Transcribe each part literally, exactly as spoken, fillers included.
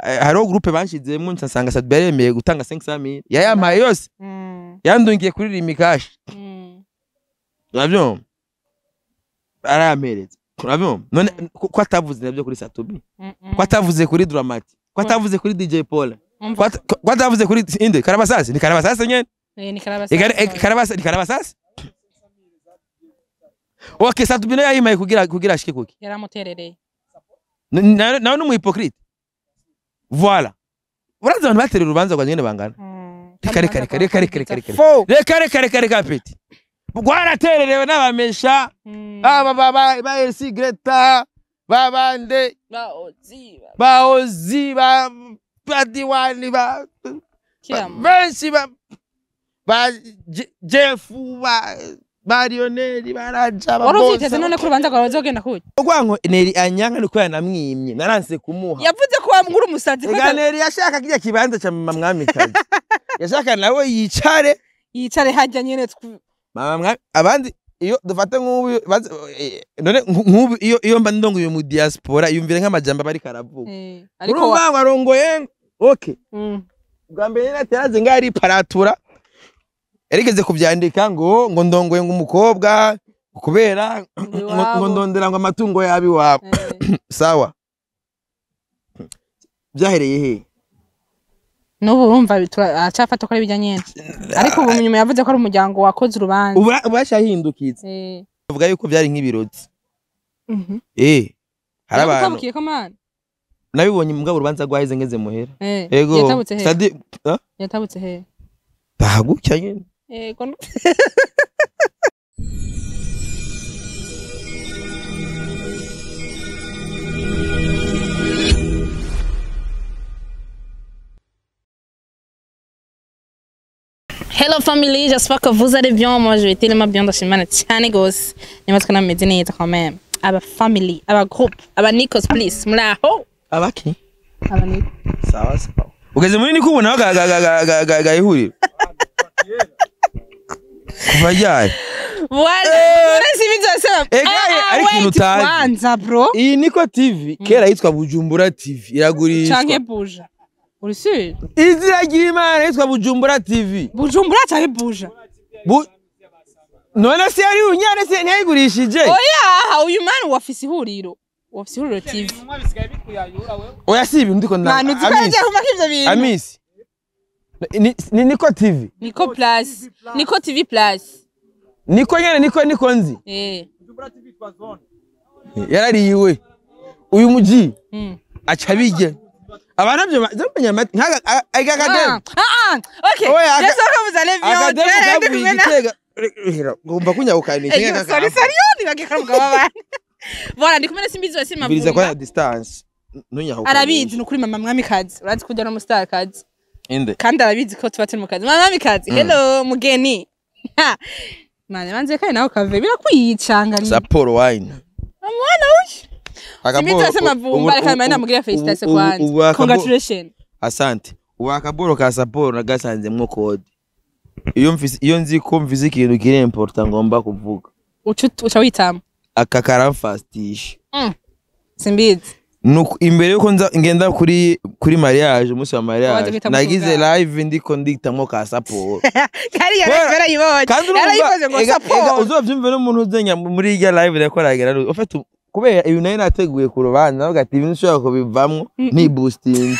haro groupe banshizemo nsanga Sadbi yaremeye gutanga cinq cent mille yayamaye yose yandungiye kuri rimikash urabyo arameretse urabyo none ko atavuze nabyo kuri Satubi ko atavuze kuri Dramati ko atavuze kuri D J Paul ko atavuze kuri inde Karabasasi ni Karabasasi nyene ni Karabasasi Karabasasi ni Karabasasi okay Satubi nayo yayimaye kugira kugira ashike kuki yaramuterereye nawe numu hypocrite voilà uraza abantu baterera urubanza kwa nyene bangana kare kare kare kare kare kare kare kare kare kare peti gwaratererewe n'abamesha aba baba ba L C Greta babande ba ozi ba ozi ba Padiwani ba benshi ba ba Jeff ba Barioneri baraja ba boss urufite none kurubanza kwa bazogenda kuki ogwanko neri anyanga niko yanamwimye naranse kumuha yavuze ko wamugura umusazi ko neri yashaka kijya kibanza cha mama mwamikazi yashaka nawe yicare yicare hajya nyene mama abandi iyo dufate nk'ubu none nk'ubu iyo iyo mba ndongo yo mu diaspora yumvire nk'amajamba bari karavuga ariko wangu arongoye okay bwa mbere nateraze ngari paratura erigeze kubyandika ngo ngo ndongoye ng'umukobwa kubera ngo ndondera ngo amatungo yabi wabo sawa byahereye he no urumva acafata ko ari bijyanye ariko ubu nyuma yavuze ko ari umuryango wakoze urubanza ubu ubashahindukitse eh uvuga yuko byari nk'ibirotsi mhm eh harabantu nabibonye mbwa urubanza rwahize ngeze muhera yego Sadi yatabutse he bahagucya nyene yego Hello family, j'espère que vous allez bien. Moi je vais tellement bien dans cette semaine. Tiens gos, ni matko na medine yita quand même. Aba family, aba group, aba Nikos please. Mulaho. Abaki? Aba Nikos. Sawa sawa. Ugeze muri niko ubona ga ga ga ga ga ga ihuriro. Kuvayaye. Wala, urasi bizosema. Egaye ari kintu tazi. Kwanza bro. Iyi Niko T V kera yitwa Bujumbura T V iragurishwa. Canke Buja. Urisi? Izira ry'Imana yitwa Bujumbura T V. Bujumbura canke Buja? Bu None se ari unyane se ntayigurishije. Oya, uyu man wafise ihuriro. Wafise ihuriro T V. Oya si ibintu ndiko nda. Manu zikaje kumaka ivyo bintu. Amisi. Ni ni Niko T V. Niko Plus. Niko T V Plus. Niko nyene niko niko nzi. Eh. Bujumbura T V twa zone. Yarariyiwe. Uyu muji. Mm. Acha bige. Abana byo zambenya mati nkaga agakadem. Ah ah. Okay. Let's talk about the level. Agakadem ngomba kunyabukanisha ngaka. Sorry sorry yoni bagikara mugabo abana. Voilà ndikumene simbizi wese mavumba. Biriza kwa distance. Nunyahuka. Arabizi nukuri mama mwamikazi. Urazi kujya no mu star kazi. Inde. Kandi arabizi ko tubatse mu kazi. Mama mwamikazi. Hello mugeni. Mane manze kai nawe kave birakwiyicanga ni. Sapporo wine. Amwana ushi. Simbizi wese mavumba reka mane mugira felicitation kwanza. Congratulations. Asante. Uwakaboro ka Sapporo nagasanze mwo code. Iyo mfise iyo nzi ko mfise ikintu kiri important ngomba kuvuga. Ucu uca witama. Aka karamfastisha. Mm. Simbizi. Nuko imbere yuko nza ngenda kuri kuri mariage umunsi wa mariage nagize live ndiko ndikitamo ka Sapporo. Kari yarafera yibonye. Yarayikoze ngo Sapporo. Uzovyumve n'umuntu uzenya muri irya live yakoragera. Ufite kubera ibi nayo nateguye ku rubanza navuga ati ibintu ushaka ko bivamwo ni boosting.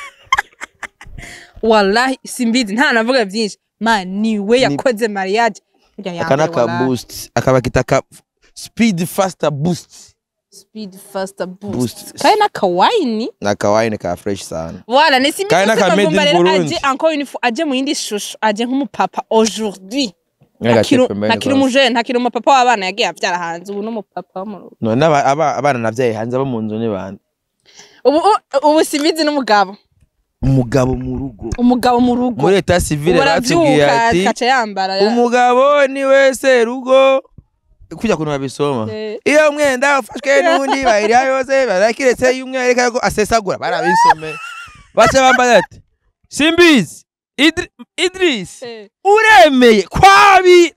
Wallahi simbizi nta navuga byinshi. Man niwe yakoze mariage. Akana ka boost akaba kitaka speed faster boost. Speed faster boost. boost. Kaina kawaini na kawaini ka fresh sana. Voilà, ne simbizi kaina ka made in Burundi. Aje encore une fois aje mu yindi shusho aje nk'umu papa aujourd'hui. Nakiri muje ntakiri mu papa w'abana yagiye avyara hanze ubu no mu papa wo mu rugo. None aba abana navyaye hanze aba mu nzu ne bande. Ubu ubu simbizi n'umugabo. Umugabo mu rugo. Umugabo mu rugo. Muri eta civile batubwiye ati umugabo ni wese rugo kujya kuntu babisoma. Iyo mwenda ufashwe n'undi bayiriya yose barakiretse y'umwe areka ko asesagura barabisome. Bace bambaye ati Simbizi Idri, Idris eh. Uremeye kwabi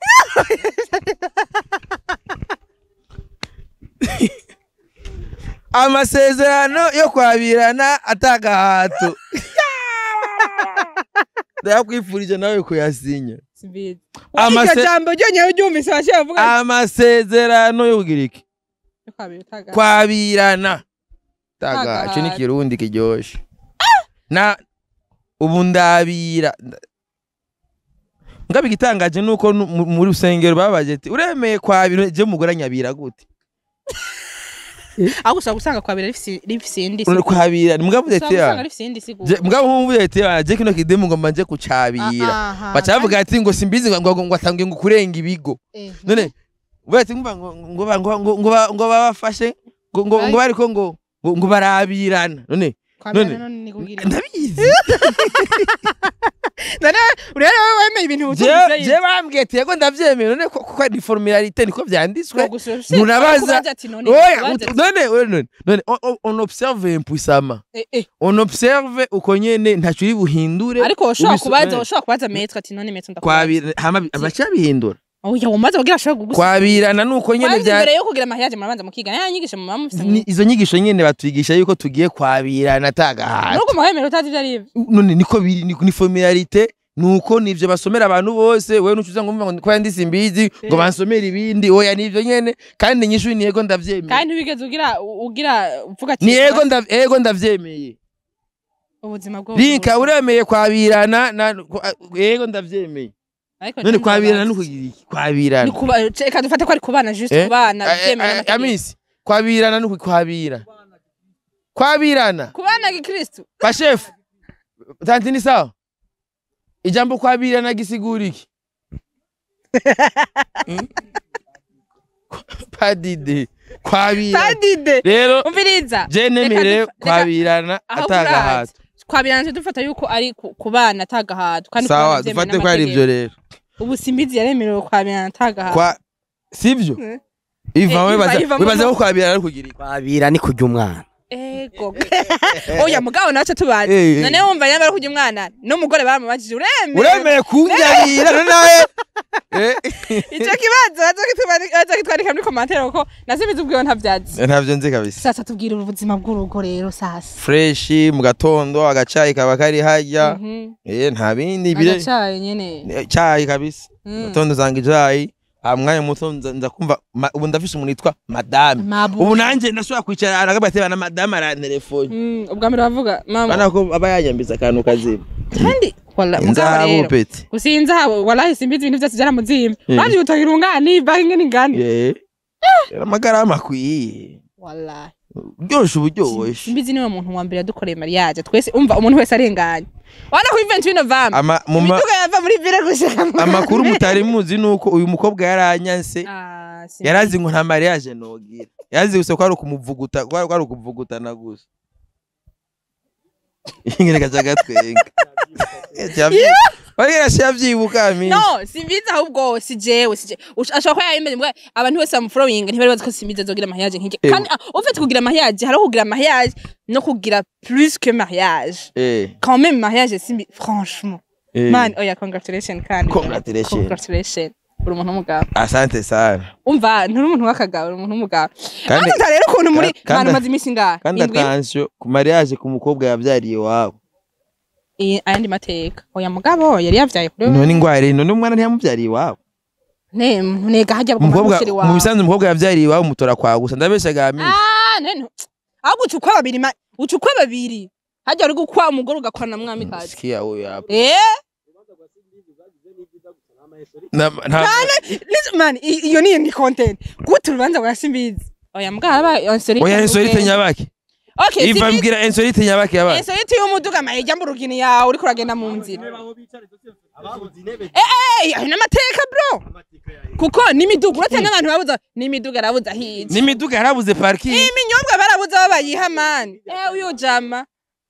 amasezerano yo kwabirana atagahato ndakwifurije nawe kuyasinya sibizi amase jambo ryo nyawe ryumvise bashe bavuga amasezerano yo kugira iki kwabirana taga cyo ni kirundi kiryoshe na ubu ndabira ngabe gitangaje nuko muri rusengero babaje ati uremeye kwabira je mugora nyabira gute aho ushaka gusanga kwabira rifisi indi sigo kwabira mugabo ati ya mugabo nkumbuye ati ya je kino kidemu ngo manje kucabira bacavuga ati ngo simbizi ngo ngo atangiye ngo kurenga ibigo none bati ngumva ngo ngo ngo ngo babafashe ngo ngo bariko ngo ngo barabirana none none ndabizi none urero wemeye ibintu utumvise je bambwiye ati yego ndavyemeye none ko ari formalite niko vyanditswe munabaza none none none on observe impuissama on observe uko nyene ntacu iri buhindure ariko ushaka kubaza ushaka kubaza metre ati none metre ndakwabira hama abacabihindura oya umaze kugira ashaka gugusa kwabirana nuko nyene bya mbere yo kugira amahiyaje murabanza mukiga ya nyigisho mu mamufise izo nyigisho nyene batwigisha yuko tugiye kwabirana tagaha nuko mahemero utazi bya rive none niko biri ni familiarité nuko nivyo basomera abantu bose wewe nucuza ngo mva ngo kwa ndisi imbizi ngo bansomera ibindi oya nivyo nyene kandi nyishu ni yego ndavyemeye kandi bigeze ugira ugira uvuga ati ni yego ndav yego ndavyemeye ubuzima bwo rika uremeye kwabirana yego ndavyemeye none kwabirana nukugira iki kwabirana reka dufate ko ari kubana juste kubana byemeye amisi kwabirana nuku kwabira kwabirana kubana gikristo ba chef tanti ni sawa ijambo kwabirana gisigura iki padide kwabira padide rero umviriza je nemere kwabirana atagahato kwabirana dufata yuko ari kubana atagahato kandi sawa dufate ko ari ivyo rero ubu simbizi yaremerewe kwabirana atagahato kwa sivyo iva webaza webaza ko kwabirana ari kugira kwabira ni kurya umwana ego oya mugabo naco tubaze none wumva yamba kurya umwana no mugore bamubajije uremeye uremeye kunjabira none nawe ico kibazo azokitwarika muri commentaire ko nasibize ubwiyo ntavyazi ntavyo nzi kabisa sasa tubwira ubuzima bw'urugo rero sasa fresh mu gatondo agacayi kaba kari hajya eh nta bindi bire agacayi nyene cayi kabisa gatondo zanga icayi amwanya muto nza kumva ubu ndafise umuntu yitwa madame ubu nanje ndashobora kwicara aragabateba na madame ara telefone mm ubwa mbere bavuga mama bana ko aba yanyambiza akantu kazima kandi wala mugabo rero gusinza habo wallahi simbizi ibintu byose byaramuzimba baje utagira ungani bange ngani eh amagarama kwiye wallahi byoshe uburyoshye simbizi niwe muntu wa mbere yadukoreye mariage twese umva umuntu wese arenganye wana ku event bino vama ama mituga yava muri vile gushaka amakuru mutari muzi nuko uyu mukobwa yaranyanse yarazi ngo nta mariage nogira yazi gusa ko ari ukumuvuguta ko ari ukuvuguta na gusa ingene gacaga twenga Wagera shavyibuka mimi. No, simbiza ahubwo si jewe si jewe. Ashaka ko yayimeze mbwa abantu bose am following ntibari bazi ko simbiza zogira mariage nk'iki. Kandi ufite kugira mariage haro kugira mariage no kugira plus que mariage. Eh. Quand même mariage simbi franchement. Eh. Man, oh yeah, congratulations kandi. Congratulations. Congratulations. Uri umuntu w'umugabo. Asante sana. Umva nturi umuntu w'akagabo, uri umuntu w'umugabo. Kandi rero ukuntu muri abantu mazi imisi ngaha. Kandi attention ku mariage ku mukobwa yavyariye wabo. Eh ayandi mateka. Oya mugabo yari yavyaye kuri. None ingware none umwana ntiyamuvyariye wabo. Ne nega hajya kumukiri wabo. Mu bisanzwe umukobwa yavyariye wabo mutora kwa gusa ndabeshaga mimi. Ah nene. Agucu kwa babiri ucu kwa babiri. Hajya uri gukwa umugore ugakwana mwami kazi. Sikia huyo hapo. Eh? Na na man iyo ni ni content. Gutu rubanza kwa simbizi. Oya mugaba insolite. Oya insolite nyabaki. Okay, iva mbwira insolite nyabaki yaba. Insolite y'umuduga mayijya mu rugini yawe uri kuragenda mu nzira. Eh eh n'amateka bro. Kuko nimiduga urate n'abantu babuza nimiduga arabuza hije. Nimiduga arabuze parking. Iminyobwa barabuza babayiha man. Eh uyo jama.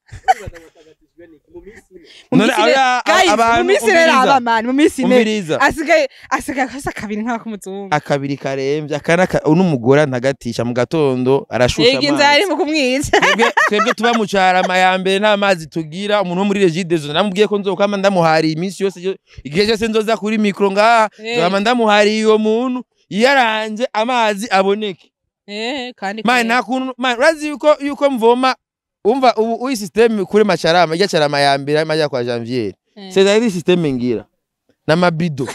None aya abantu mumisire aba man mumisine asigaye asigaye kasa kabiri nka kumuzungu akabiri karemvye akana unumugora ntagatisha mu gatondo arashusha amazi yego ari mu kumwica twebwe tuba mu carama ya mbere nta mazi tugira umuntu wo muri Regidezo namubwiye ko nzokama ndamuhari iminsi yose igihe cyose nzoza kuri micro ngaha ndama ndamuhari iyo muntu yaranje amazi aboneke eh kandi man nakuntu man urazi yuko yuko mvoma umva ubu uyi system kuri macharama ijya charama ya mbere majya kwa Janvier c'est ari system ngira n'amabido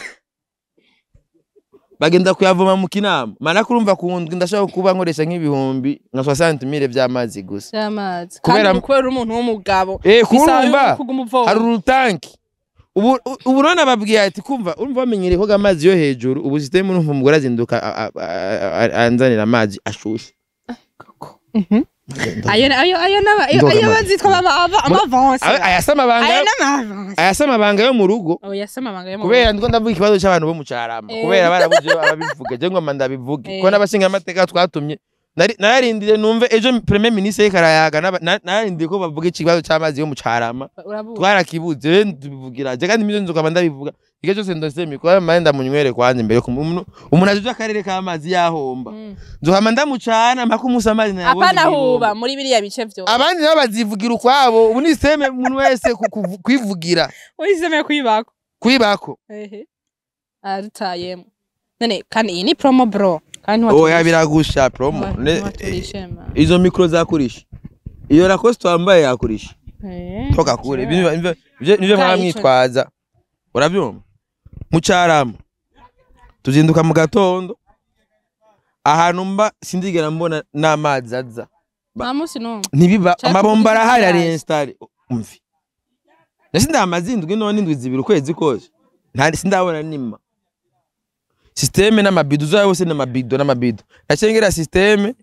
bagenda kuyavoma mu kinama mana kurumva kundwi ndashaka kuba nkoresha nk'ibihumbi nka soixante mille by'amazi gusa by'amazi kubera kubera umuntu w'umugabo eh kurumva hari urutanki ubu ubu none babwiye ati kumva urumva bamenyere ko amazi yo hejuru ubu system urumva umugore azinduka anzanira amazi ashushe mhm ayo ayo ayo naba ayo bazitwa amavance ayasama banga ayasama banga yo mu rugo oh yasama banga yo mu kubera ndiko ndavuga ikibazo cy'abantu bo mu carama kubera barabuje ababivuga je ngoma ndabivuge ko n'abashinga amateka twatumye narindire numve ejo premier ministre y'ikarayaga narindire ko bavuga ikibazo cy'amazi yo mu carama twarakibuze tubivugira je kandi mizo nzoka ndabivuga ige cyose ndose mikora manda munywere kwanje mbere umuntu umuntu aje akarere k'amazi yahomba nzohama ndamucana mpaka umusamazi nayo apana huba muri biriya bice byo abandi nabo bazivugira ukwabo ubu ni seme umuntu wese kwivugira uyiseme kwibako kwibako ehe arutayemo none kandi iyi ni promo bro kandi oh ya biragusha promo izo micro zakurisha iyo Lacoste wambaye yakurisha eh toka kure ibyo ibyo mwamwitwaza urabyumva mucarama tuzinduka mu gatondo ahantu mba sindigera mbona n'amazi aza bamusi no ntibiba amabomba arahari ari installe umvi nasi ndamazindwi none indwi zibiri ukwezi kose nta sindabona nima systeme n'amabido zayo bose n'amabido n'amabido nacengera systeme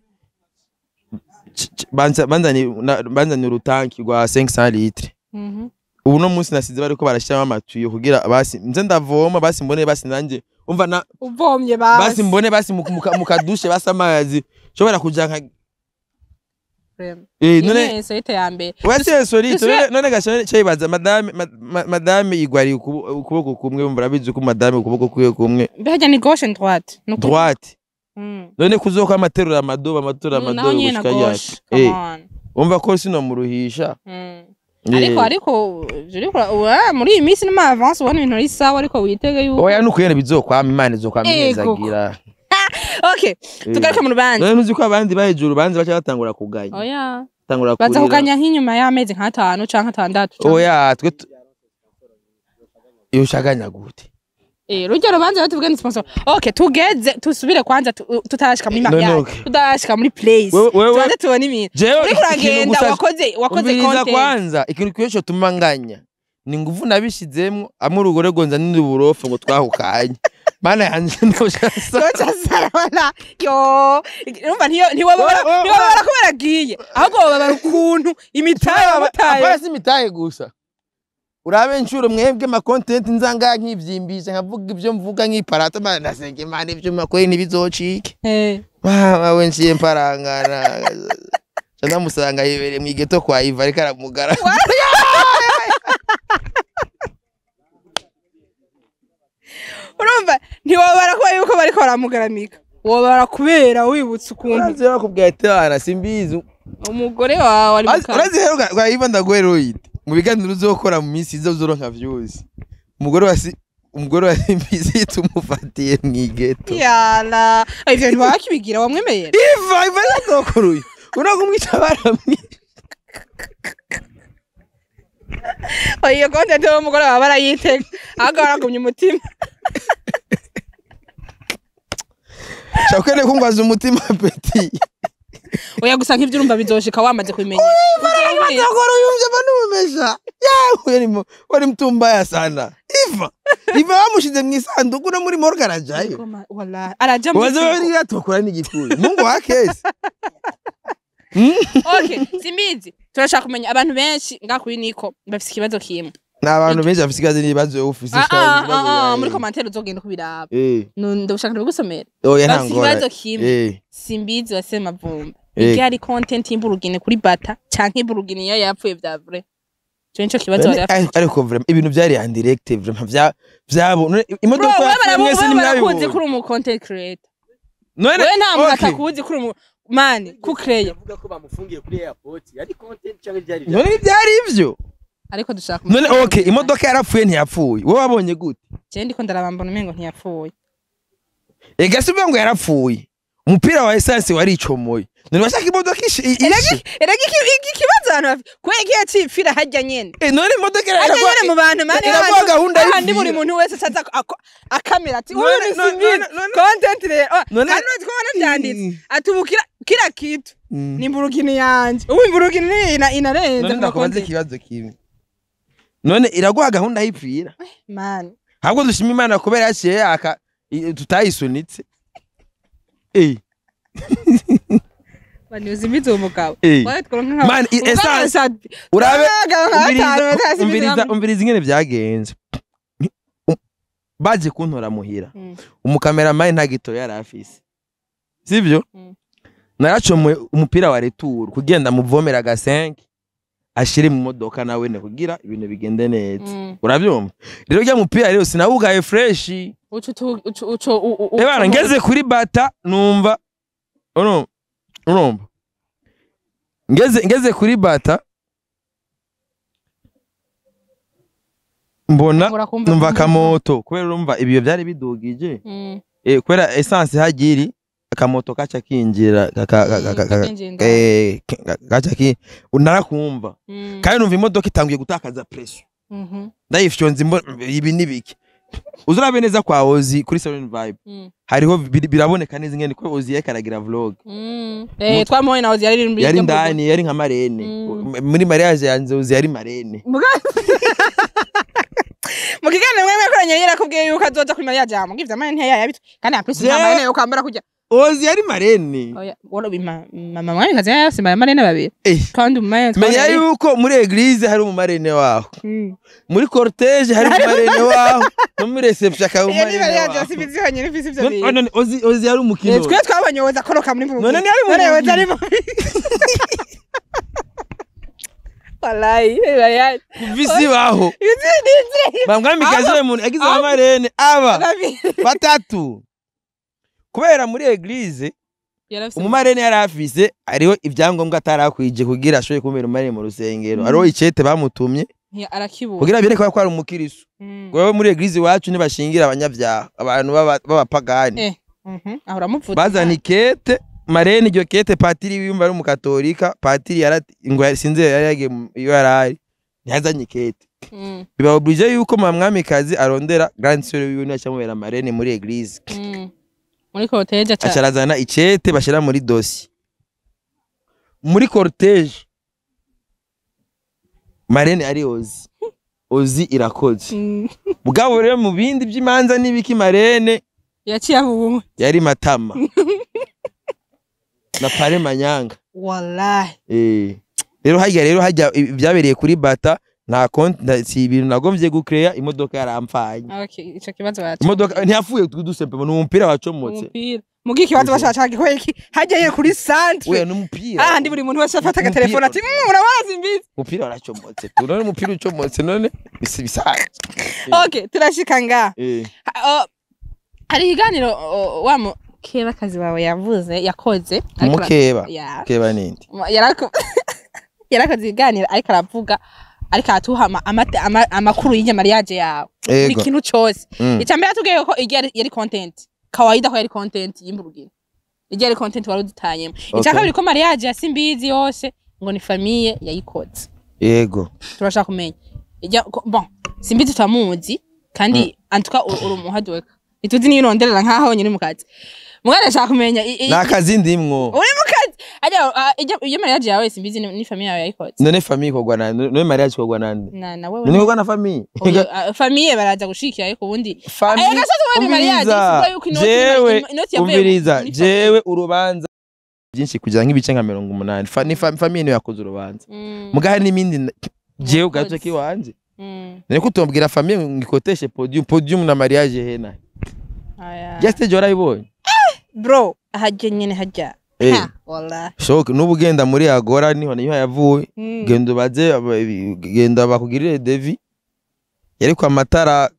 banza banzani banzani urutanki rwa cinq cents litres mhm ubu no munsi nasize bariko barashiramo amatuyo kugira basi nze ndavoma basi mbone basi nanje umva na uvomye basi basi mbone basi mukadushe basi amazi shobora kuja nka eh none sete yambe wese sorry none gashone cyayibaza madame madame igwari ukuboko kumwe umva bizi ko madame ukuboko kwiye kumwe bajya ni gauche droite droite none kuzoka amaterura amadoba amatura amadoba gushika yacu eh umva ko sino muruhisha ariko ariko ariko muri iyi minsi n'ama avance ubona ibintu ari sawa ariko witege yuko oya nukuyene bizokwama imana izokwamenyezagira okay tugaruka mu rubanza none uzi ko abandi bahejuru banze bacha batangura kuganya oya tangura kurira baza kuganya nk'inyuma y'amezi nka atanu canke atandatu oya twe iyo shaganya gute eh rujya rubanza batuvuge ni sponsor okay tugeze tusubire kwanza tutashika muri mariage tudashika muri place tubanze tubone ibintu uri kuragenda wakoze wakoze content kwanza ikintu cyose tumanganya ni nguvu nabishizemwo amwe urugore gonza n'indi burofa ngo twahukanye mana yanje ndoshasa ndoshasa wala yo urumva ntiyo ntiwabara ntiwabara ko baragiye ahubwo babara ukuntu imitaye bataye basi imitaye gusa urabe ncuro mwebwe ma content nzanga nk'ivyimbije nkavuga ivyo mvuga nk'iparato mana ndasenge imana ivyo makwe ntibizocike eh mama we nciye mparangana cyana musanga yibere mwigeto kwa Iva ariko aramugara urumva ntiwabara ko yuko bariko baramugaramika wabara kubera wibutse ukuntu aze bakubwiye ati ara simbizi umugore wawe ari mukara urazi heruka kwa Iva ndagweroyite mu biganiro uzokora mu minsi izo uzoronka views umugore wasi umugore wa simbizi tumufatiye mwigeto yala ivyo ntiwakibigira wamwemeye Iva Iva yakoruye unakumwica baramwi oyo content yo umugore wa barayiteka ahubwo baragumye umutima shakene kungwaza umutima peti oya gusa nk'ivyo urumva bizoshika wamaze kubimenya bazakora yumvye banumesha yawe ni wari mtumbaya sana Iva Iva bamushize mwisanduku no muri morga arajayo wallahi araja mu wazo bari yatokora n'igikuyu mungu wakese okay simbizi turashaka kumenya abantu benshi ngakuri niko bafite ikibazo kimwe n'abantu benshi bafite ikibazo n'ibibazo ufise ah muri commentaire uzogenda kubiraba no ndabushaka ndabigusomera oya ntangora ikibazo kimwe simbizi wasema vumba iki ari content y'imburugine kuri bata canke imburugine ya yapfuye vya vrai cyo nico kibazo ari ariko vraiment ibintu byari en direct vraiment vya vyabo imodoka mwese nimwabikunze kuri umu content creator none nta muntu atakuzi kuri umu mani kukreye avuga ko bamufungiye kuri airport yari content cyangwa byari none byari ivyo ariko dushaka none okay imodoka yarapfuye ntiyapfuye wowe wabonye gute je ndiko ndarabambona umengo ntiyapfuye ega sivuga ngo yarapfuye umupira wa essence waricomoye none bashaka imodoka ishi erega iki kibazo hano kwege iki yacipfira hajya nyene eh none imodoka iragwa mu bantu mane iragwa gahunda y'indi buri muntu wese asaza akamera ati uri simbi content rero hano twabona byanditse atubukira kira kitu ni mburukini yanje ubu mburukini ina inarenza none ndakubaze ikibazo kimwe none iragwa gahunda y'ipfira man habwo dushima Imana kubera yaciye yaka tutayisunitse eh bani uzimizo umugabo waye tworonka man essence urabe umbiriza umbiriza ingene byagenze baje kuntora muhira umukameraman ntagito yari afise sivyo naracomwe umupira wa retour kugenda muvomera ga cinq ashire mu modoka nawe ne kugira ibintu bigende neza urabyumva rero rya mupira rero sinawugaye fresh uco uco ebana ngeze kuri bata numva ono urumva ngeze ngeze kuri bata mbona numva kamoto kubera urumva ibiyo byari bidugije eh kubera essence hagiri akamoto kacha kinjira eh kacha ki unarakumva kandi numva imodoka itangiye gutakaza pressure ndayifyonze ibi nibiki uzurabe neza kwa Ozi kuri Seven Vibe hariho biraboneka neza ingene ko Ozi yakaragira vlog eh twamoye na Ozi yari yari ndani yari nka marene muri mariage yanze Ozi yari marene mukigane mwe mwakoranye yera kubwiye yuko azoza kuri mariage yamu ngivye amane ntiya yabitu kandi apisi nta marene yo kwambara kujya Ozi yari marene oya wolo bima mama mwani kazi yose marene babiri kandi umanye menya yuko muri eglise hari umarene waho muri cortege hari umarene waho no muri reception ka umarene waho yari yose bizihanye n'ifisi byo biye none Ozi Ozi yari umukino twe twabanye woza koroka muri mvugo none yari mu none woza ari mu wallahi bayani kuvisi baho yuzindinze bamwami kazi we muntu agize amarene aba batatu kubera muri eglise umumarene yari afise ariho ibyangombwa atarakwije kugira ashoye kumera umarene mu rusengero ariho icete bamutumye arakibuka kugira bireka ko ari umukiriso gowe muri eglise wacu nibashingira abanyabyaha abantu b'abapagani eh mhm ahora mupfuta bazana ikete marene iryo kete patiri wiyumva ari umukatolika patiri yarati ngo yasinze yari yage iyo yarari ntihazanye ikete biba oblige yuko mwami kazi arondera grand sœur wiwe n'acamubera marene muri eglise muri cortege acha acharazana icete bashira muri dossier muri cortege marene ari Ozi Ozi irakoze bugabo rero mu bindi by'imanza nibiki marene yaciye abubu yari Matama na Pare Manyanga wallahi eh rero hajya rero hajya byabereye kuri bata nta konti si ibintu nagomvye gucreate imodoka yarampfanye okay ico kibazo bacu imodoka ntiyafuye tudusempe no umupira wacomotse umupira mugi kibazo bashaka ko iki hajya ye kuri centre oya n'umupira ah ndi buri muntu wese afata ka telefone ati urabazi imbizi umupira waracomotse none umupira ucomotse none bisi bisaje okay turashika nga eh hari iganiro wa keba kazi wawe yavuze yakoze mukeba keba nindi yarako yarakoze iganiro ariko aravuga ariko atuhama amakuru y'inye mariage yawe buri kintu cyose icambere atubwiye ko yari content kawaida ko yari content y'imburugiro yari content wari udutanyemo icakabiri ko mariage ya Simbizi yose ngo ni famille yayikoze yego turashaka kumenya bon Simbizi tutamuzi kandi antuka urumuhadweka ituzi niyo ronderera nkaho nyiri mukazi mwana shaka kumenya nakazi ndimwo uri mukazi ajya iyo mariage yawe Simbizi ni famille yawe yayikoze none famille kogwa na none mariage kogwa nande na na wewe ni kogwa na famille famille baraza gushikira ariko ubundi famille jewe umviriza jewe urubanza byinshi kugira nk'ibice nka mirongo umunani ni famille niyo yakoze urubanza mugahe n'imindi jewe gato kiwanje none kutombwira famille ngikoteshe podium podium na mariage hena aya just jora ibonye bro hajye nyene hajya ha wallahi shoke n'ubugenda muri agora niho niho yavuye gendo baze genda bakugirire devi yari kwa matara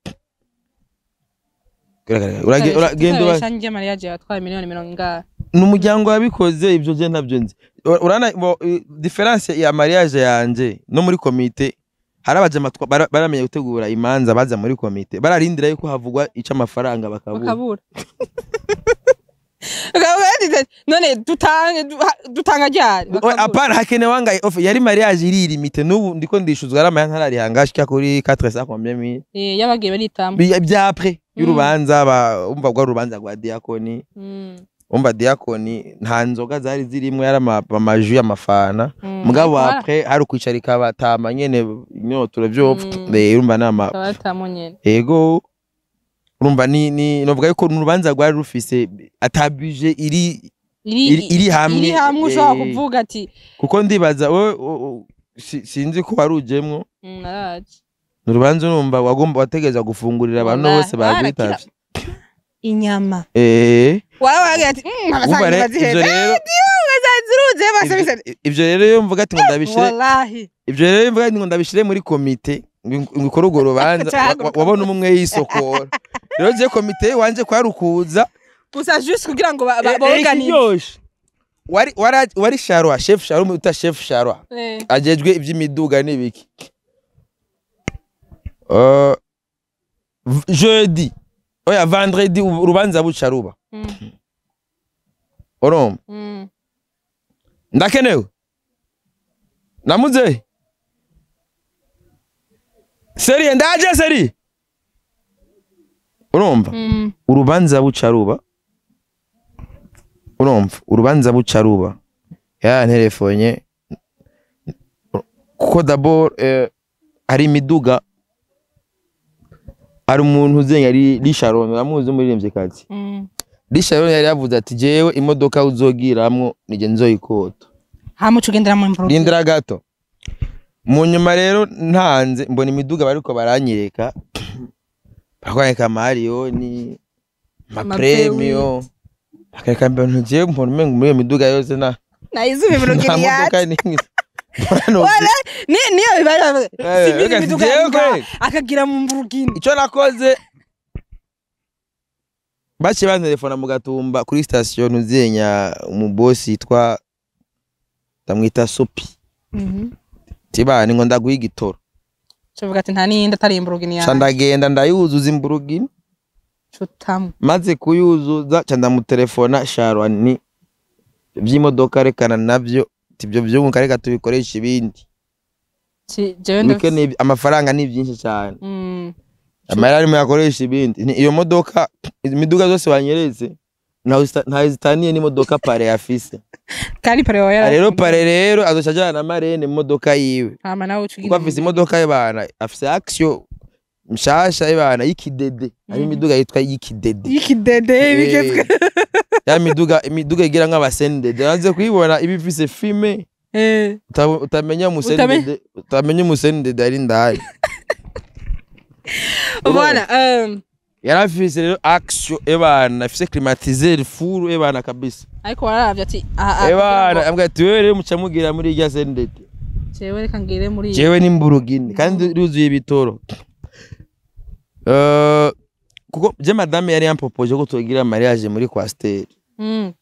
uragenda urashanje mariage yatwaye miliyoni mirongo ingahe n'umuryango wabikoze ibyo je ntabyo nzi urana difference ya mariage yanje no muri komite harabaje baramenye gutegura imanza baza muri komite bararindira yuko havugwa ica amafaranga bakabura bakabura none dutange dutanga ryari apana hakenewe nga off yari mariage iri limite n'ubu ndiko ndishuzwa ara mayanta ari hangashika kuri quatre cent combien mille eh yabagiye baritambo bya après y'urubanza ba umva gwa rubanza rwa diakoni umva diakoni nta nzoga zari zirimwe yari amaju y'amafana mugabo après hari kwicarika batama nyene inyotura byo urumva nama batamo nyene ego urumva ni ni novuga yuko n'urubanza rwari rufise atabuje iri iri iri hamwe iri hamwe ushaka kuvuga ati kuko ndibaza we sinzi ko warujemwo naraje n'urubanza urumva wagomba wategeza gufungurira abantu bose bagwitavye inyama eh warawagira ati abasangi baziheza bazaziruze basabise ivyo rero yo mvuga ati ngo ndabishire wallahi ivyo rero mvuga ati ngo ndabishire muri komite ngikora urwo rubanza wabona umwe yisokora rero je komite wanje kwarukuza gusa juste kugira ngo organize wari wari Sharwa chef Sharwa uta chef Sharwa ajejwe ivy'imiduga n'ibiki euh jeudi oya vendredi urubanza bucaruba orom ndakenewe namuze seri ndaje seri urumva urubanza bucaruba urumva urubanza bucaruba ya telefone kuko d'abord ari imiduga ari umuntu uzenye ari Lisharon namuzi muri remvyekazi Lisharon yari yavuze ati jewe imodoka uzogiramwo nije nzoyikota hamuca ugendera mu mvurugo rindira gato mu nyuma rero ntanze mbona imiduga bariko baranyereka bakwaneka Mario ni ma premio akareka mbona je mbona mengo muri imiduga yose na nayizume burugiri yati wala ni niyo bibara sibizi imiduga akagira mu mburugini ico nakoze bace ban telefona mu Gatumba kuri station uzenya mu boss yitwa tamwita Sopi mhm tibani ngo ndaguha igitoro Chovuga ati nta ninde atari imburugini yawe. Ndagenda ndayuzuza imburugini. Chutamu. Maze kuyuzuza canda mu telefona Sharwa ni vy'imodoka rekana navyo tibyo vyunguka reka tubikoresha ibindi. Ci jewe amafaranga ni byinshi cyane. Mm. Amarari mu yakoresha ibindi. Iyo modoka imiduga zose wanyereze nta zitaniye ni modoka pare afise. Kandi pare waya. Rero pare rero azochajana na marene modoka yiwe. Ama nawe ucugira. Kwa afise modoka y'abana afise action mshasha y'abana y'ikidede. Ari imiduga yitwa y'ikidede. Y'ikidede bigezwe. Ya miduga imiduga igira nk'abasendede. Naze kuyibona ibifise filme. Eh. Utamenya musendede, utamenya musendede ari ndahari. Voilà, um yarafise rero action ebana afise climatiseur full ebana kabisa. Ariko wararavye ati ebana ambwa ati wewe rero mucamugira muri irya sendede. Jewe reka ngire muri. Jewe ni mburugini kandi ruzuye ibitoro. Euh kuko je madame yari yampopoje ko tugira mariage muri Coaster. Mm.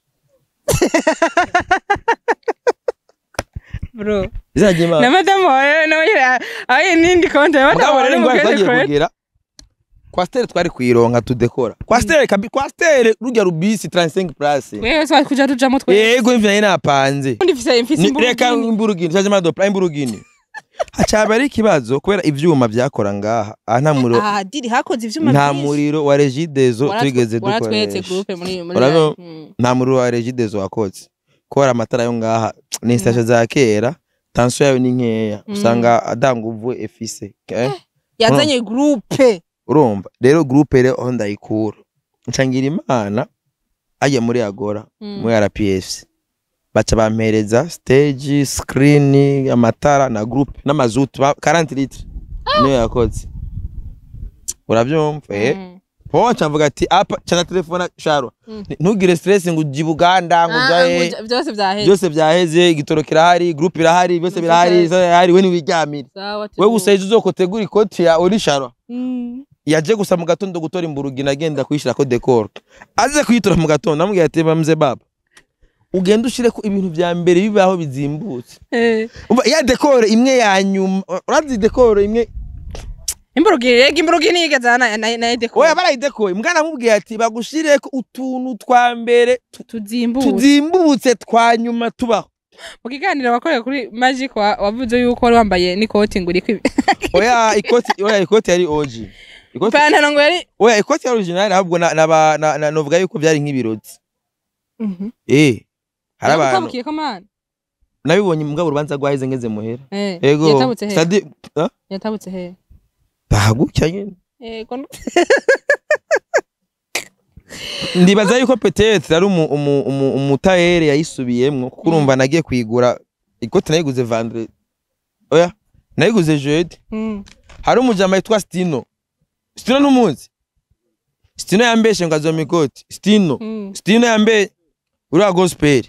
Bro. Izagema. Na madame oyo no yira ayi nindi konte madame ngo azagiye kugira. Coaster twari kuyironka tudekora. Coaster kabi Coaster rujya rubisi trente-cinq place. Wewe so kuja rujamo twe. Yego imvye napanze. Ndi fise imfise imburugini. Reka imburugini cyaje mado prime imburugini. Hacaba ari kibazo kubera ivyuma byakora ngaha. Ah nta muriro. Ah diri hakoze ivyuma nta muriro wa Regideso twigeze dukora. Waratwetse groupe muri muri. Nta muriro wa Regideso wakoze. Kora amatara yo ngaha ni station za kera. Tension yayo ni nkeya. Usanga adanguvu efise. Yazanye groupe. Urumva rero groupe rero aho ndayikura ncangira imana ajya muri Agora muri R P S baca bampereza stage screen amatara na groupe n'amazutu quarante litres niyo yakoze uravyumva eh po ncavuga ati apa cana telefona Sharwa ntugire stress ngo uji Buganda ngo jaye byose byaheze byose byaheze igitoro kirahari groupe irahari byose birahari hari we ni wiryamira we gusaje uzokotegura ikoti ya uri Sharwa yaje gusa mu gatondo gutora imburugina agenda kwishira ko decor aze kuyitora mu gatondo namubwiye ati bamze baba ugenda ushire ko ibintu bya mbere bibaho bizimbutse eh umva ya decor imwe ya nyuma urazi decor imwe imburugire imburugire nigeza na na edeko oya barayidekoye mwana mubwiye ati bagushireko utuntu twa mbere tuzimbutse tuzimbutse twa nyuma tubaho mu kiganiro bakoreye kuri Magic wavuze yuko wari wambaye n'ikoti nguri kwi oya ikoti oya ikoti yari O G ikoti pantalo ngo yari oya ikoti yari original ahubwo na na novuga yuko byari nk'ibiroti mhm eh haraba yabukiye ko man nabibonye mugabo urubanza rwahize ngeze muhera ego yatabutse he sadi yatabutse he bahagukya nyene ego ndibaza yuko peut-être ari umu umutayere yayisubiyemwo kuko urumva nagiye kwigura ikoti nayiguze vendredi oya nayiguze jeudi mm. hari umujama yitwa Stino Stino numuzi Stino yambeshe ngo azoma ikoti Stino mm. Stino yambe ura gospel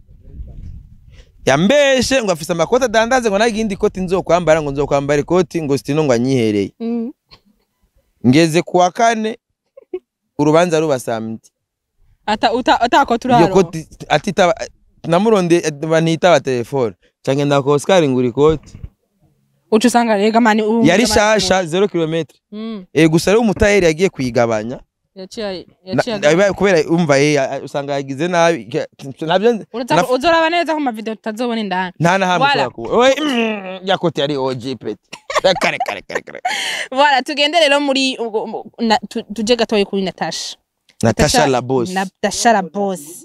yambeshe ngo afise amakoti dandaze ngo nagindi ikoti nzokwambara ngo nzokwambara ikoti ngo Stino ngo anyihereye mm. ngeze kuwa kane urubanza rubasamiti ata uta atako turaro yoko atita namuronde banita ba telefone canke ndako Oscar nguri koti ucu sanga rega mani yari shasha zero kilometre mm. eh gusa rero umutayeri yagiye kwigabanya yaciye yaciye kubera umva eh usanga yagize nabi nabyo uzoraba neza ko ma video tutazobona indani nta na hamwe twako oye yakoti yari O G pet kare kare kare kare voilà tugende rero muri tuje gatoye kuri Natasha Natasha la boss Natasha la boss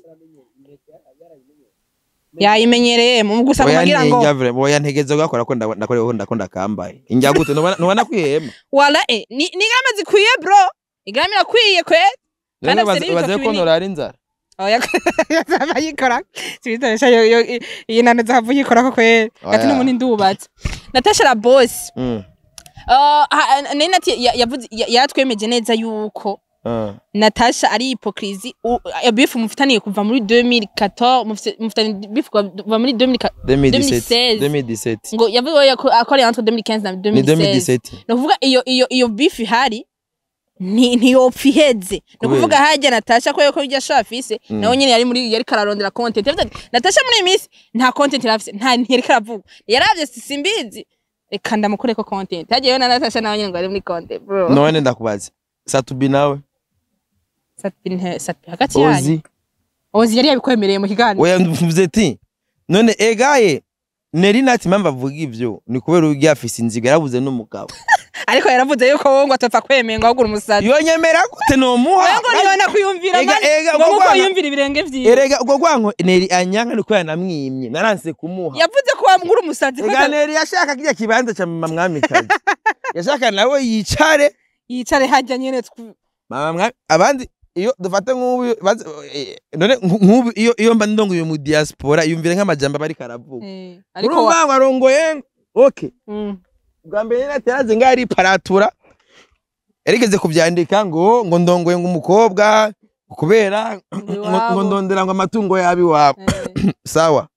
ya imenyereye mu gusa kugira ngo oya oya ntegeze gakora ko ndakore ko ndakunda kambaye injya gute nubona kwihema wala eh ni nigamaze kwiye bro igamira kwiye kwe kandi baze ko norari inzara oya yazayikora sibitoresha yo yinane zavu yikora ko kwe ati n'umuntu ndubatse Natasha la boss mm. uh nene ati yavuze yatwemeje neza yuko uh. Natasha ari hypocrisie bifu mufitaniye kuva muri deux mille quatorze mufitaniye bifu kuva muri deux mille seize ngo yavuye akora entre deux mille quinze na deux mille seize no kuvuga iyo iyo iyo bifu hari ni ntiyopfa iheze no kuvuga hajya Natasha ko yuko bijya shafise mm. nawe nyine yari muri yari kararondera content Natasha muri imisi nta content yarafise nta ntiyari karavuga yaravye simbizi reka ndamukure ko content hagiye na Natasha nawe nyine ngo ari muri content bro none ndakubaza Satubi nawe Satubi nte Satubi hagati yanyu Ozi Ozi yari yabikwemereye mu kiganiro oya mvuze ati none egaye neri nati mamba vuga ivyo ni kubera ugiye afise inziga yarabuze n'umugabo ariko yaravuze yuko wowe ngo atopfa kwemenga ahubwo umusazi yonyemera gute no muha ngo nibona kuyumvira mani ngo uko yumvira ibirenge vyiwe erega ubwo gwanko neri anyanka niko yanamwimye naranse kumuha yavuze ko wamugura umusazi ko neri yashaka kijya kibanza cha mama mwami kazi yashaka nawe yicare yicare hajya nyene mama mwami abandi iyo dufate nk'ubu none nk'ubu iyo iyo mba ndongo yo mu diaspora yumvire nk'amajamba bari karavuga ariko urumva warongoye okay mm. Bwa mbere nateraze ngari paratura erigeze kubyandika ngo ngo ndongoye ngo umukobwa kubera ngo ndondera ngo amatungo yabi wabo sawa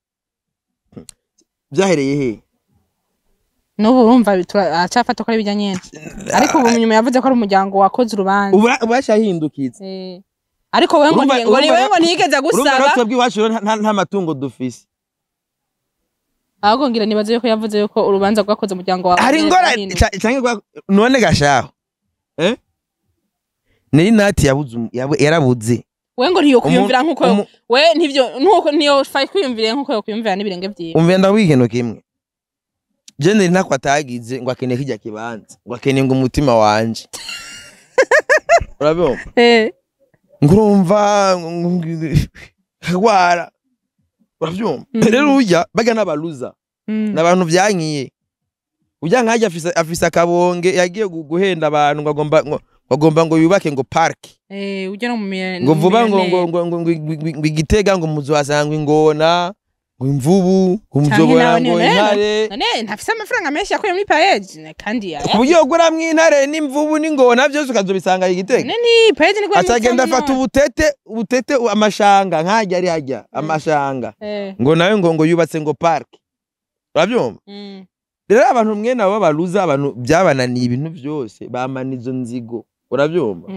byahereye he n'ubu urumva acafata ko ari bijyanye ariko ubu nyuma yavuze ko ari umuryango wakoze urubanza ubashahindukitse eh ariko we ngo ngo ni we ngo ntigeze gusaba urumva twebwe iwacu nta matungo dufise ahubwo ngira nibaze yuko yavuze yuko urubanza rwakoze umuryango wawe ari ngora cyangwa none gashaho eh nari nati yabuze yarabuze we ngo ntiyo kuyumvira nkuko we ntivyo nkuko niyo fay kuyumvira nkuko yo kuyumvira n'ibirenge byiwe umve ndawigeno kimwe je nari ntako atagize ngo akeneye kijya kibanza ngo akeneye ngo umutima wanje urabyo eh ngurumva kwara urabyo rero ujya baga n'abaluza n'abantu byankiye ujya nkajya afisa afisa akabonge yagiye guhenda abantu ngo agomba ngo bagomba ngo yubake ngo park eh ujya no mu ngo vuba ngo ngo ngo igitega ngo muzwasanga ingona ngo imvubu umuzobora ngo intare none ntafise amafaranga menshi yakoye muri page kandi ya kuburyo gura mw'intare n'imvubu n'ingona byose ukazobisanga igitega none page ni kwa atagenda afata ubutete ubutete amashanga nkajya ari hajya amashanga ngo nawe ngo ngo yubatse ngo park urabyumva rero abantu mwe nabo babaluza abantu byabananiye ibintu byose bamanizo nzigo urabyumva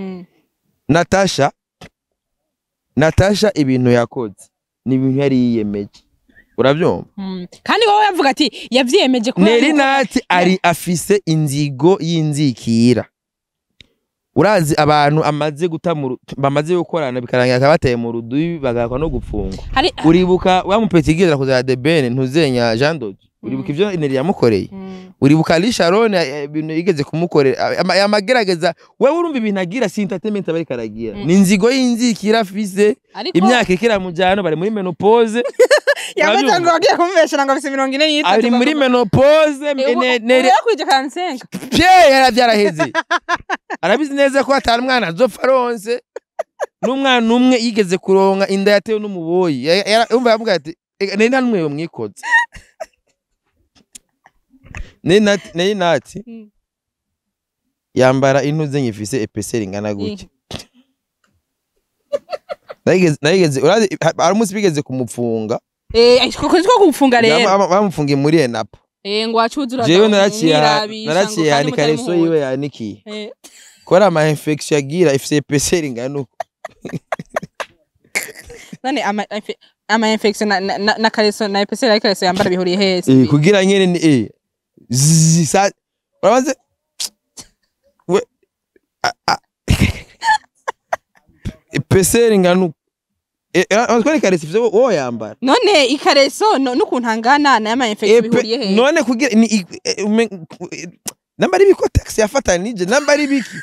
Natasha Natasha ibintu yakoze ni ibintu yari yiyemeje urabyumva kandi wowe yavuga ati yavyemeje ko Neri Nati ari afise inzigo y'inzikira urazi abantu amaze gutamuru bamaze gukorana bikarangira akabateye mu rudubi bagakwa no gupfungwa uribuka wa mupetigera kuzara de Ben ntuzenya Jean Doge uribuka ivyo Neri yamukoreye uribuka Ali Sharon ibintu yigeze kumukorera yamagerageza wewe urumva ibintu agira si entertainment abari karagira ni inzigo y'inzikira afise imyaka ikira mu jano bari muri menopause yabaza ngo bagiye kumubeshera ngo afise mirongo ine n'itatu ari muri menopause Neri yakwije kansenga pye yaravyaraheze arabizi neza ko atari mwana azopfa ronse n'umwana umwe yigeze kuronka inda yatewe n'umuboyi umva yavuga ati Neri nta numwe mwikoze Neri Nati yambara intuze nyifise epeseri ngana gutya nayigeze nayigeze urazi aramusi bigeze kumupfunga eh koko ko kumfunga rero bamufungiye muri Enapo eh ngo acuzura jewe naraciye naraciye yani kareso yiwe yanikiye eh kora ama infection yagira ifise epeseri ngana uko nane ama ama infection na na kareso na epeseri ariko kareso yambara bihuriye hese eh kugira nyene ni eh zisa urabaze we epeseri ngana uko eh twari kareso ifise wo yambara none ikareso n'ukuntu angana na ama infection bihuriye he none kugira ni nambari biko taxi yafatanije nambari biki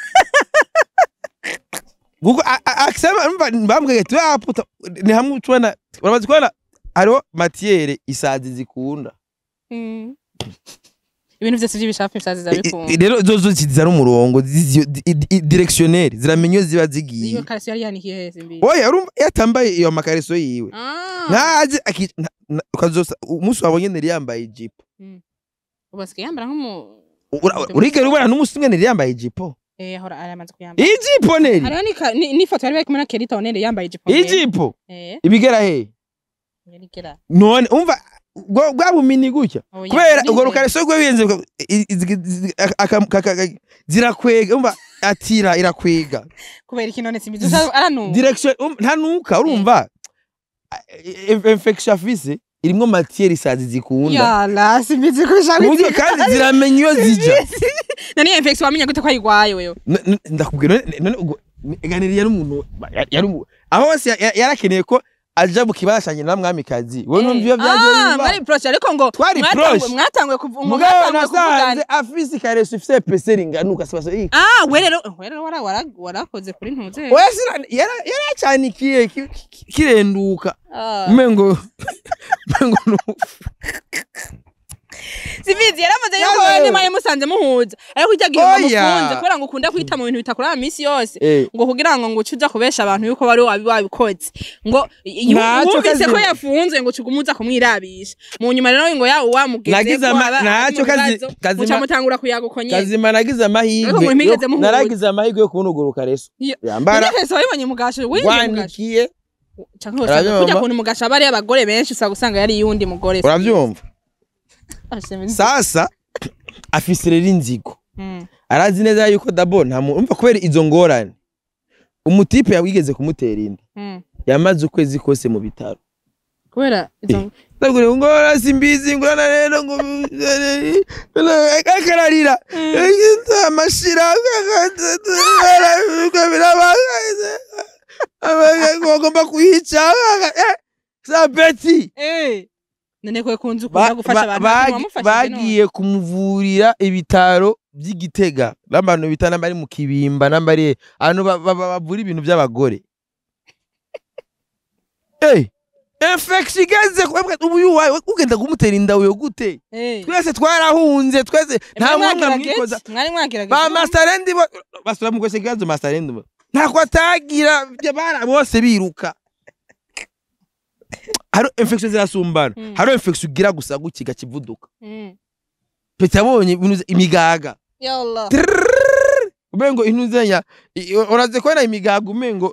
guko aksema mbambwe twaputa ni hamwe tubona urabazi kwana hariho matiere isazi zikunda mm ibintu byose by'ibishafu isazi zabikunda rero zozo zizana umurongo directionnaire ziramenyo ziba zigiye iyo kareso yari yanikiye hese mbi oya urumva yatambaye iyo makareso yiwe nkaje ukazosa umunsi wabonye Neri yambaye ijipo ubasike yambara nk'umu urike rubara n'umusimwe Neri yambaye ijipo eh hora aramaze kuyambara ijipo Neri hariho ni foto yari kumena Kerita Neri yambaye ijipo ijipo eh ibigera he yarigera none umva gwabumini gutya kubera ubwo rukareso gwe biyenze zirakwega umva atira irakwega kubera ikinone simbizo aranu direction ntanuka urumva infection afise irimwo matière isazi zikunda yala simbizi kushaka uburyo kandi ziramenyo zija nani infection wamenya gute ko ayigwaye weyo ndakubwira none eganiriye n'umuntu yari aho wese yarakeneye ko aja bukibashanye na mwamikazi we numva byaje ah mari proche ariko ngo mwatangwe mwatangwe kuvugana afisi kareso ifise epeseri nganuka sibaso iki ah we rero we rero wara warakoze kuri ntuze wese yara yara cyanikiye kirenduka umengo umengo Sibizi yaramaze yuko wewe maye musanze muhuza ariko ijyagiye bamufunze kubera ngo ukunda kwita mu bintu bitakora misi yose ngo kugira ngo ngo ucuza kubesha abantu yuko bari wabikoze ngo yumvise ko yafunze ngo cugumuza kumwirabisha mu nyuma rero ngo ya wamugeze naco kazi kazima mutangura kuyagukonye kazima nagize amahirwe naragize amahirwe yo kunuguruka reso yambara Yesu wabonye mugasho wanikiye cyangwa kujya kuntu mugasha bari abagore benshi usanga usanga yari yundi mugore uravyumva sasa afise rero inzigo arazi neza yuko dabo nta umva kubera izo ngorane umutipe yabwigeze kumutera indi yamaze ukwezi kose mu bitaro kubera izo ndagure ngora simbizi ngorana rero ngo akararira amashira ngomba kuyica sabeti eh none ko kunze ukunda gufasha abantu bagiye kumuvurira ibitaro by'Igitega n'abantu bitana bari mu Kibimba nambari abantu bavura ibintu by'abagore eh infection igeze ubu yuwaye ugenda kumutera inda uyo gute twese twarahunze twese nta mwanga mwikoza mwari mwagiraga ba masterendi basura mu kwese gazo masterendi ntako atagira bara bose biruka haro infection zirasumbana mm. haro infection ugira gusa gukiga kivuduka mm. pete abonye ibintu imigaga ya Allah umengo inuzenya oraze ko na imigaga umengo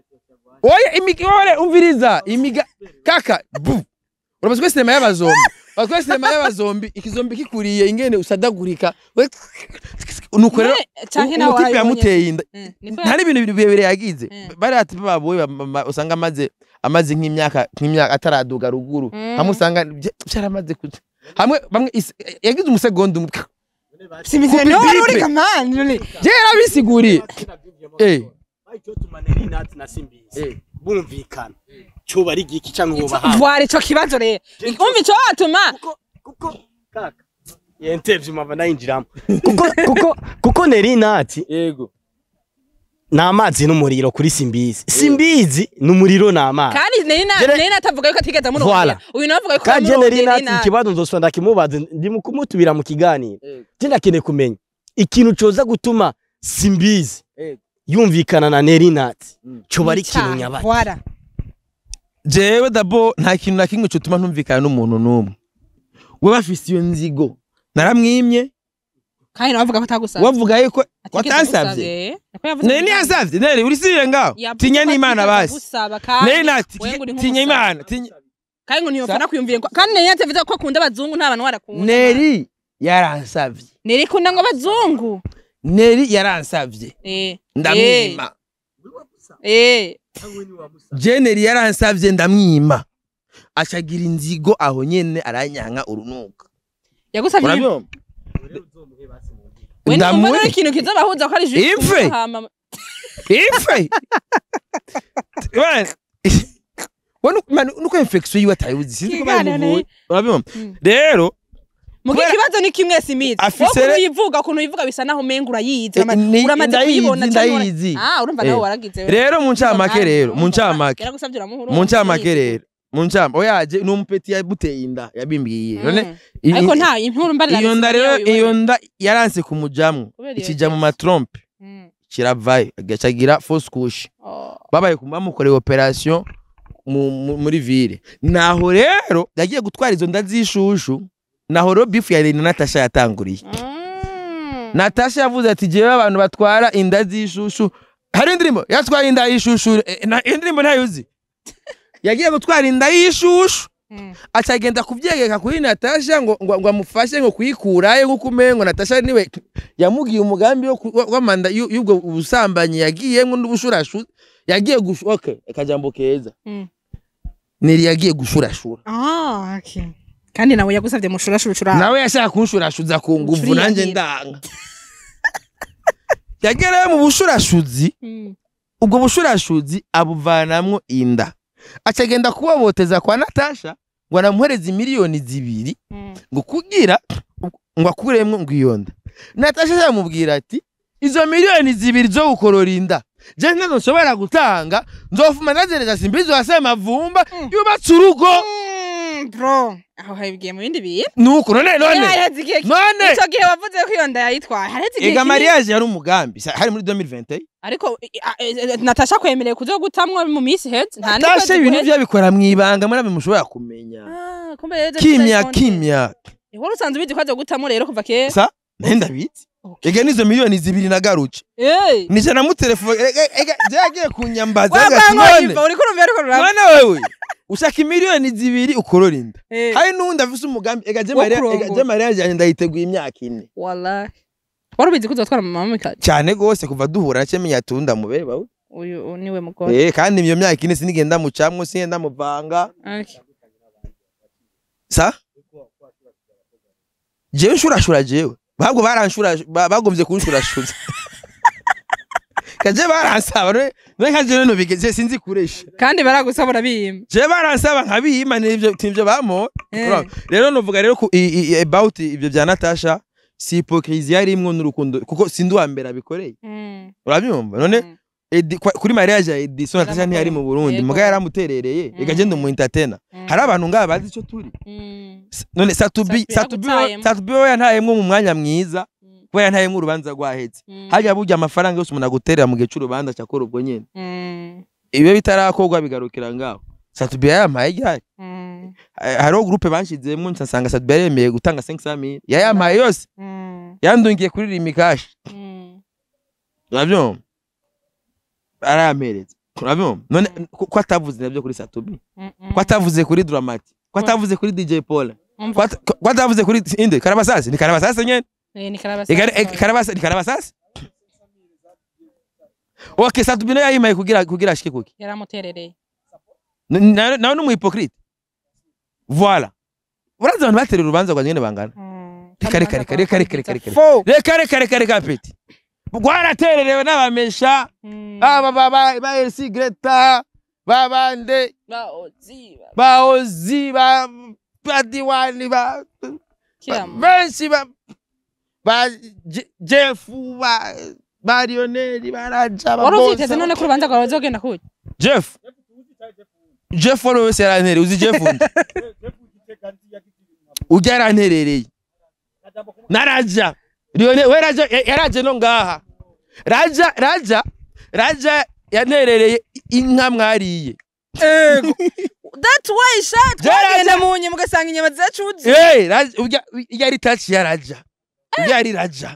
oya imigore umviriza imiga kaka bu urabaze ko sinema y'abazombi Bakwe sinema y'abazombi ikizombi kikuriye ingene usadagurika nuko rero canke nawe warayibonye yamuteye inda ntari ibintu birebire yagize bari ati baboye usanga amaze amaze nk'imyaka nk'imyaka ataraduga ruguru hamwe usanga cyaramaze hamwe bamwe yagize umusegonda umwe simizwe no uri kamani je yarabisiguriye eh icyo tumaneri nati na Simbizi bumvikana cyo bari giki cyangwa ubaha Vwari cyo kibazo rero umva cyo atuma kuko kaka yentevye mava nayinjiramo kuko kuko kuko neri nati yego namazi n'umuriro kuri Simbizi Simbizi n'umuriro n'amazi kandi neri neri natavuga yuko atigeza muri uyu navuga yuko kandi neri nati ikibazo nzosonda kimubaze ndi mukumutubira mu kiganiro tinda kene kumenya ikintu coza gutuma Simbizi yumvikana na neri nati cyo bari kintu nyabati jewe dabo nta kintu na kimwe cyo tuma ntumvikana n'umuntu numwe we bafise iyo nzigo naramwimye kandi navuga ko atagusaba wavuga yuko watansavye neni yasavye neri uri sirire ngaho tinya n'Imana basi neri nati tinya Imana tinya kandi ngo ntiyofana kwiyumvira kandi neri yatavuze ko akunda abazungu nta bantu barakunda neri yaransavye neri kunda ngo abazungu neri yaransavye eh ndamwima eh Jeneri yaransavye ndamwima acagira inzigo aho nyene aranyanka urunuka yagusavye urabyo ndamuri ikintu kizabahuza ko ari juste ife ife wanu man nuko infection yiwe atayuzi sinzi ko bari muvuye urabyo rero mugi kibazo ni kimwe Simbizi afisere uyivuga kuntu uyivuga bisa naho menga urayize uramaze kuyibona cyane ah urumva nawe waragize rero mu ncamake rero mu ncamake yaragusavye uramuhuru mu ncamake rero mu ncam oyaje n'umupeti yabuteye inda yabimbwiye none ariko nta inkuru mbarira iyo nda rero iyo nda yaranse kumujamwe ikija mu matrompe kiravaye agacagira fausse couche babaye kumamukore operation muri ville naho rero yagiye gutwara izo nda zishushu naho ro bifu ya Rene Natasha yatanguriye Natasha yavuze ati jewe abantu batwara inda zishushu hari indirimbo yatwaye inda yishushu indirimbo ntayuzi yagiye gutwara inda yishushu acagenda kubyegeka kuri Natasha ngo ngo amufashe ngo kuyikuraye nko kumengo Natasha niwe yamugiye umugambi w'amanda y'ubwo ubusambanyi yagiyemo n'ubushurashu yagiye gushoka akajambo keza neri yagiye gushurashura ah okay kandi nawe yagusavye mushurashura nawe yashaka kunshurashuza ku nguvu nanje ndanga yagereye mu bushurashuzi ubwo bushurashuzi abuvanamwo inda acagenda kuboboteza kwa Natasha ngo anamuhereze miliyoni zibiri ngo kugira ngo akuremwe ngo iyonda Natasha yamubwira ati izo miliyoni zibiri zo gukorora inda je ntazo nshobora gutanga nzofuma nazereza Simbizi wasema vumba yubatse urugo bro aho habigiye mu bindi biye nuko none none none ico gihe wavuze ko iyo nda yayitwaye haretse igihe ega mariage yari umugambi hari muri deux mille vingt ariko Natasha kwemereye kuzo gutamwa mu minsi heze nta Natasha ibintu byabikora mwibanga muri ame mushobora kumenya ah kumbe kimya kimya ihora usanze ubidi kwazo gutamwa rero kuva kera sa nenda biti ega nizo miliyoni zibiri nagaruke eh nije na mu telefone ega jagiye kunyambaza gasinone uri kurumva ariko ruraba none wewe ushaka miliyoni zibiri ukorora inda hari nundi afise umugambi ega je Maria ega je Maria yanje ndayiteguye imyaka ine wallahi warubizi kuzotwara mama mika cyane gose kuva duhura cyemenya tunda mubere bawe uyu niwe mugore eh kandi iyo myaka ine sinigenda mu camwe singenda muvanga okay sa jewe shurashura jewe babwo baranshura bagomvye kunshurashuza kaje baransaba none nkaje no bigeze sinzi kuresha kandi baragusabura biyima je baransaba nkabiyima nivyo tivyo bamo rero novuga rero about ibyo bya Natasha si hypocrisie yarimwo n'urukundo kuko sindi wa mbere abikoreye urabyumva none kuri mariage ya Edison Natasha ntiyari mu Burundi muga yaramuterereye igaje ndo mu entertainer hari abantu ngaba bazi ico turi none Satubi Satubi Satubi yantayemwe mu mwanya mwiza kuba yantayemwe urubanza rwahetse hajya burya amafaranga yose umuntu aguterera mu gihe cy'urubanza cyakora ubwo nyene ibe bitarakorwa bigarukira ngaho Satubi yampaye ryari haro groupe banshizemwe nsanga Satubi yaremeye gutanga cinq cent mille yayampaye yose yandungiye kuri rimikash urabyumva aramereza urabyumva none ko atavuze nabyo kuri Satubi ko atavuze kuri Dramati ko atavuze kuri D J Paul kwatavuze kuri inde Karabasasi ni Karabasasi nyene eh ni Karabasasi Karabasasi ni Karabasasi okay Satubino yayimaye kugira kugira ashike kuki yaramuterereye nawe numu hypocrite voilà uraza abantu baterera urubanza rwa nyene bangana reka reka reka reka reka reka reka reka reka reka peti gwaratererewe n'abamesha aba baba ba L C Greta babande baozi baozi ba badiwani ba benshi ba ba Jeff ba Marioneri baraja ba boss uruziteze none ku rubanza rwawe zogenda kuki Jeff Jeff wari wese yarantere uzi Jeff ujya yaranterereye naraja Lione we raja yaraje no ngaha raja raja raja yanterereye inka mwariye ego that's why shot twagenda munye mugasanga inyama zacuze eh raja ujya yari touch yaraja yari raja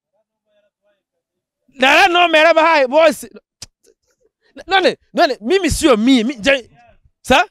nara nomera bahaye bose none none mimi sio mimi sa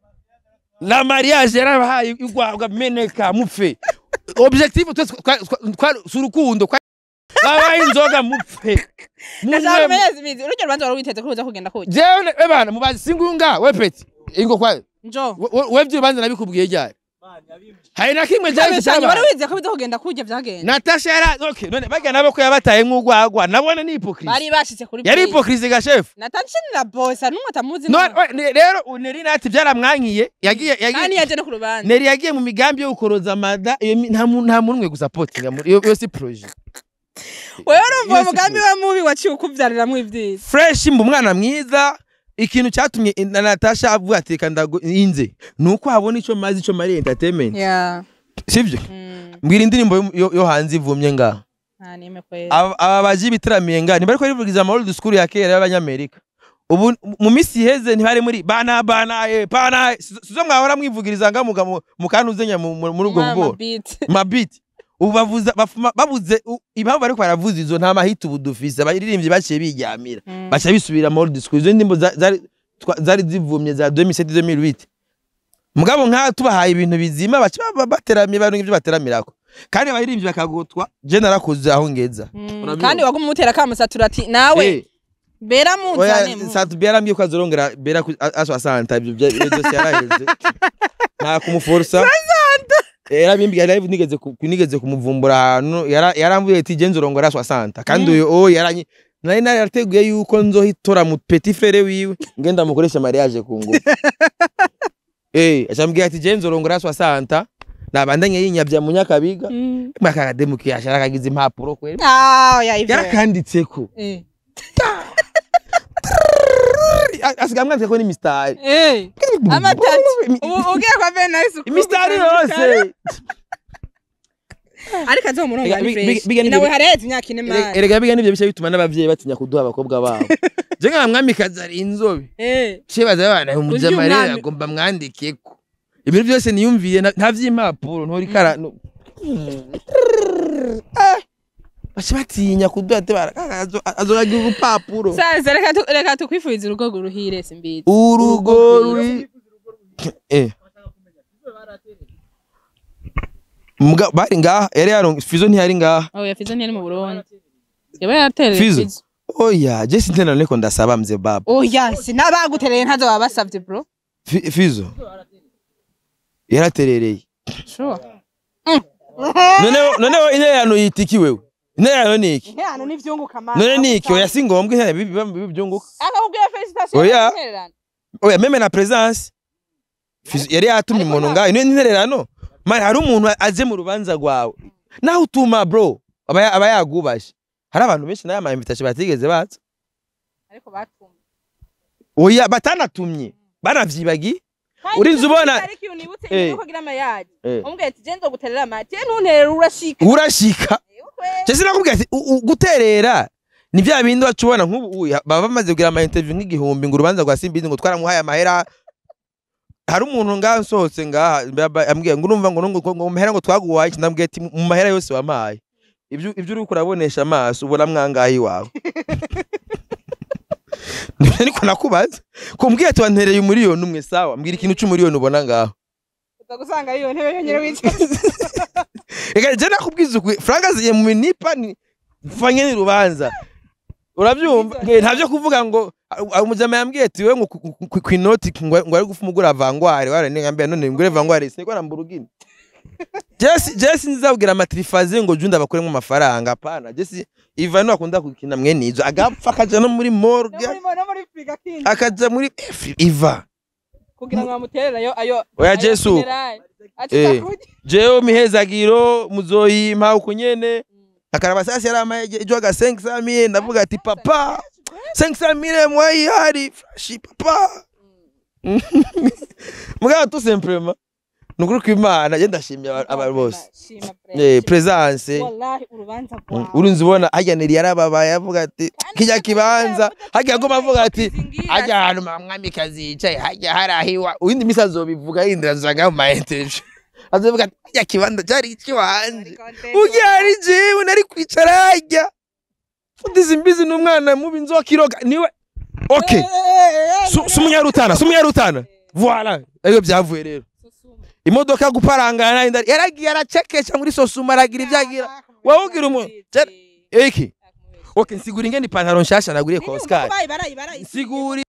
la mariage yarabahaye igwagwa meneka mupfe objectif kwa surukundo kwa baba inzoga mupfe ndaza mezi mizi urujya rwanza wari witeze kuza kugenda kuki jewe ebana mubazi singunga we peti ingo kwa njo we byo banza nabikubwiye ryari hari na kimwe jaje cyane wari wize ko biza kugenda kujya byagenda Natasha yara okay none baga nabo ko yabataye nk'ugwagwa nabone ni hypocrite bari bashitse kuri yari hypocrite ga chef Natasha na boss numwe atamuzi no rero uneri nati byaramwankiye yagiye yagiye kandi yaje no ku rubanza neri yagiye mu migambi yo gukoroza mada nta nta munwe gusapotinga yo si projet wewe urumva umugambi wa mubi waciye ukubyarira mu ivyisi fresh mbu mwana mwiza ikintu cyatumye Natasha avuga ati kandago inze nuko habona ico mazi ico mari entertainment yeah sivyo mbwira indirimbo yo hanze ivumye nga ah nime kweli aba baji bitramiye nga ntibari ko rivugiza ama old school ya kera y'abanyamerika ubu mu misi heze ntibari muri bana bana eh bana sizo mwahora mwivugiriza nga mugamo mukanuzenya muri ubwo bwo mabit ubu bavuza babuze impamvu bari ko baravuza izo nta mahita ubu dufise abaririmbyi baciye biryamira bacha bisubira mu old school izo ndimbo zari zari zivumye za deux mille sept deux mille huit mugabo nka tubahaye ibintu bizima bacha bateramiye barunga ibyo bateramirako kandi abaririmbyi bakagotwa je narakoze aho ngeza kandi waguma mutera kamusatura ati nawe bera muzane mu satu bera mbye ko azorongera bera aswa santa ibyo byose yaraheze nta kumuforsa era bimbi live nigeze kunigeze kumuvumbura hano yaramvuye ati genzo rongora aswa santa kandi uyo oh yaranyi nari nari yateguye yuko nzohitora mu petit frère wiwe ngenda mukoresha mariage kungu eh acambwiye ati genzo rongora aswa santa nabandanye yinyabya mu nyakabiga makagademukiye ashara kagize impapuro kweli ah yayivye yarakanditseko eh asigamwanze ko ni mistari eh amatati ugiye kwa Venus mistari yose ariko azo murongo ari fresh nawe hareze imyaka ine mara erega biga nivyo bice bituma n'abavyeyi batinya kuduha abakobwa babo je nka mwami kazari inzobe eh shebaza abana umujamare agomba mwandikeko ibintu byose niyumviye nta vyimpapuro ntori kara bashibatinya kuduha tebara azoragira urupapuro saze reka reka tukwifuza urugo ruhire simbizi urugo ruri eh Mga bari ngaha yari yaronga Fizo ntiyari ngaha oh ya Fizo ntiyari mu Burundi yaba yatereye Fizo oh ya je sintena neko ndasaba mze baba oh ya sinabagutereye ntazo babasavye bro Fizo yaraterereye sure none none ine yano yitiki wewe ine yano niki ine yano nivyunguka mama none niki oya singombwe ine bibyunguka akakubwira felicitation oya oya meme na presence Fizo yari yatumye umuntu ngaho ine intererano mari hari umuntu aje mu rubanza rwawe naho utuma bro aba aba yagubashe hari abantu benshi nayo ama invitation batigeze batse ariko batumye oya batanatumye baravyibagi urinze ubona ariko unibutse yuko gira amayaje umbwiye ati je ndo guterera amati ntunterera urashika urashika je sinakubwiye ati guterera ni bya bindi wacubona nk'ubu baba bamaze kugira ama interview nk'igihumbi ngo urubanza rwa Simbizi ngo twaramuhaye amahera hari umuntu ngaho nsohotse ngaha ambwiye ngo urumva ngo ngo mahera ngo twaguhaye ndambwiye ati mu mahera yose wamaye ibyo ibyo uri kurabonesha amaso ubona mwangahi wawe niko nakubaza kumbwiye ati wantereye umuriyoni umwe sawa mbwira ikintu cy'umuriyoni ubona ngaho Ndagusanga iyo ntebe yonyere wicaye. Ega je nakubwiza ukwe Frank aziye mu minipa ni fanye ni rubanza. Urabyumva ntavyo kuvuga ngo umujama yambwiye ati we ngo kwinoti ngo ari gufumugura vangware warane ngambe none ngure vangware siniko namburugini. Jesse Jesse nzabwira amatrifaze ngo junda bakore mu mafaranga pana Jesse Ivan no akunda kukina mwene izo agapfa akaja no muri morgue akaja muri Iva kugira ngo amuterera yo ayo oya Jesu eh jeo mihezagiro muzoyimpa ukunyene akaraba sasa yari amaye ejo aga cinq cent mille ndavuga ati papa cinq cent mille mwayi hari fashi papa mugabo tout simplement nukuri kw'Imana je ndashimye abantu bose eh presence wallahi urubanza bwa urunzi bona hajya neri yarababaye avuga ati kijya kibanza hajya agoma avuga ati hajya ahantu mwami kazicaye hajya harahiwa uwindi misazo bivuga yindira zaga mu interview azovuga ati hajya kibanza cyari kiwanje ugari jewe nari kwicara hajya fudize imbizi n'umwana mubi nzokiroga niwe okay sumunyarutana sumunyarutana voilà ayo byavuye rero imodoka guparangana yaragiye yaracekesha muri sosuma aragira ibyagira wawugira umuntu iki okay nsigura ingene ipantaro nshasha naguriye kwa Oscar nsigura